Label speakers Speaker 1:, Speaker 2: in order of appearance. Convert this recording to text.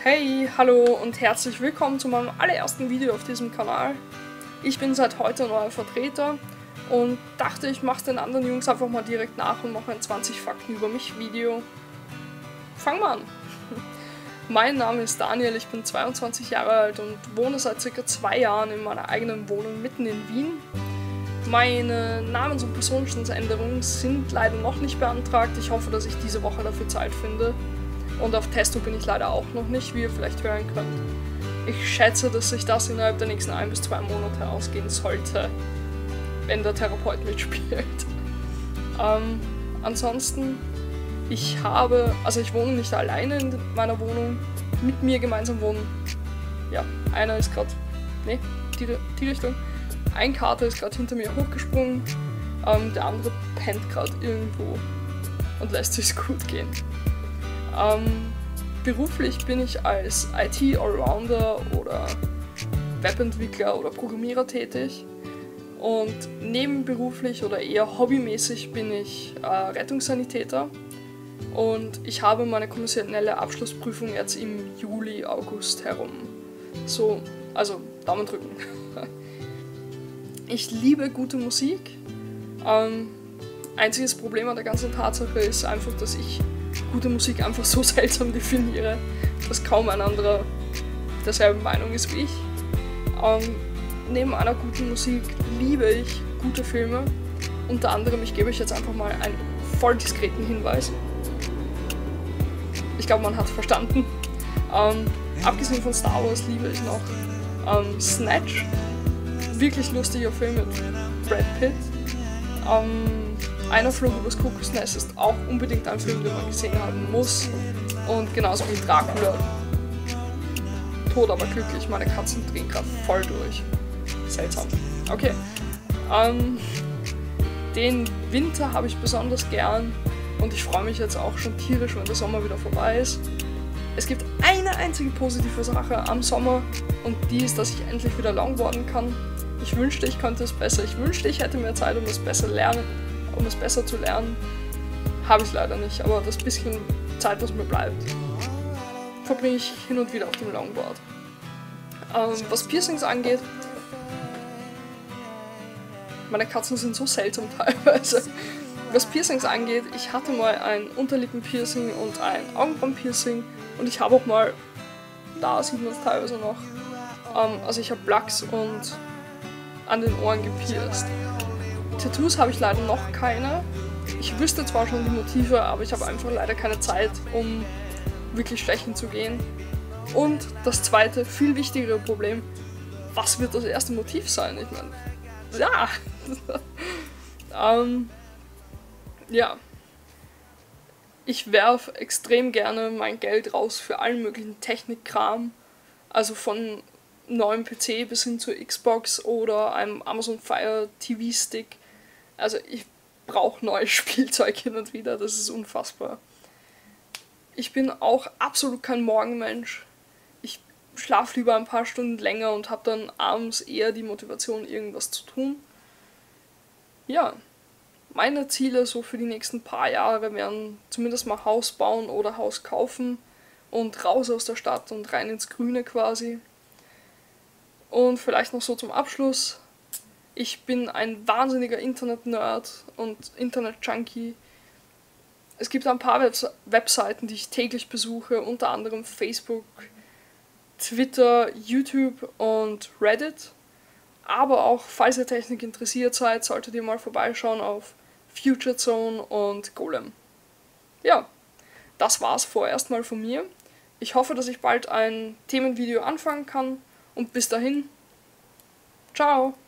Speaker 1: Hey, hallo und herzlich willkommen zu meinem allerersten Video auf diesem Kanal. Ich bin seit heute neuer Vertreter und dachte, ich mache den anderen Jungs einfach mal direkt nach und mache ein 20 Fakten über mich Video. Fangen wir an! Mein Name ist Daniel, ich bin 22 Jahre alt und wohne seit ca. 2 Jahren in meiner eigenen Wohnung mitten in Wien. Meine Namens- und Personenstandsänderungen sind leider noch nicht beantragt. Ich hoffe, dass ich diese Woche dafür Zeit finde. Und auf Testo bin ich leider auch noch nicht, wie ihr vielleicht hören könnt. Ich schätze, dass sich das innerhalb der nächsten 1 bis 2 Monate ausgehen sollte, wenn der Therapeut mitspielt. Ansonsten, ich wohne nicht alleine in meiner Wohnung, mit mir gemeinsam wohnen. Ja, einer ist gerade, die Richtung. Ein Kater ist gerade hinter mir hochgesprungen, der andere pennt gerade irgendwo und lässt sich's gut gehen. Beruflich bin ich als IT-Allrounder oder Webentwickler oder Programmierer tätig und nebenberuflich oder eher hobbymäßig bin ich Rettungssanitäter und ich habe meine kommissionelle Abschlussprüfung jetzt im Juli, August herum. So, also Daumen drücken. Ich liebe gute Musik. Einziges Problem an der ganzen Tatsache ist einfach, dass ich gute Musik einfach so seltsam definiere, dass kaum ein anderer derselben Meinung ist wie ich. Neben einer guten Musik liebe ich gute Filme. Unter anderem, ich gebe euch jetzt einfach mal einen voll diskreten Hinweis. Ich glaube, man hat es verstanden. Abgesehen von Star Wars liebe ich noch Snatch. Wirklich lustiger Film mit Brad Pitt. Einer Flug übers Kuckucksnest ist auch unbedingt ein Film, den man gesehen haben muss. Und genauso wie Dracula. Tot aber glücklich, meine Katzen drehen gerade voll durch. Seltsam. Okay. Den Winter habe ich besonders gern und ich freue mich jetzt auch schon tierisch, wenn der Sommer wieder vorbei ist. Es gibt eine einzige positive Sache am Sommer und die ist, dass ich endlich wieder longboarden kann. Ich wünschte, ich könnte es besser. Ich wünschte, ich hätte mehr Zeit, um es besser zu lernen. Habe ich leider nicht, aber das bisschen Zeit, was mir bleibt, verbringe ich hin und wieder auf dem Longboard. Was Piercings angeht, meine Katzen sind so seltsam teilweise. Was Piercings angeht, ich hatte mal ein Unterlippenpiercing und ein Augenbrauenpiercing und ich habe auch mal, da sieht man es teilweise noch, also ich habe Plugs und an den Ohren gepierst. Tattoos habe ich leider noch keine. Ich wüsste zwar schon die Motive, aber ich habe einfach leider keine Zeit, um wirklich stechen zu gehen. Und das zweite, viel wichtigere Problem, was wird das erste Motiv sein? Ich meine, ja. Ja. Ich werfe extrem gerne mein Geld raus für allen möglichen Technikkram. Also von neuem PC bis hin zur Xbox oder einem Amazon Fire TV Stick. Also ich brauche neues Spielzeug hin und wieder, das ist unfassbar. Ich bin auch absolut kein Morgenmensch. Ich schlafe lieber ein paar Stunden länger und habe dann abends eher die Motivation, irgendwas zu tun. Ja, meine Ziele so für die nächsten paar Jahre wären zumindest mal Haus bauen oder Haus kaufen und raus aus der Stadt und rein ins Grüne quasi. Und vielleicht noch so zum Abschluss. Ich bin ein wahnsinniger Internet-Nerd und Internet-Junkie. Es gibt ein paar Webseiten, die ich täglich besuche, unter anderem Facebook, Twitter, YouTube und Reddit. Aber auch, falls ihr Technik interessiert seid, solltet ihr mal vorbeischauen auf FutureZone und Golem. Ja, das war's vorerst mal von mir. Ich hoffe, dass ich bald ein Themenvideo anfangen kann. Und bis dahin, ciao!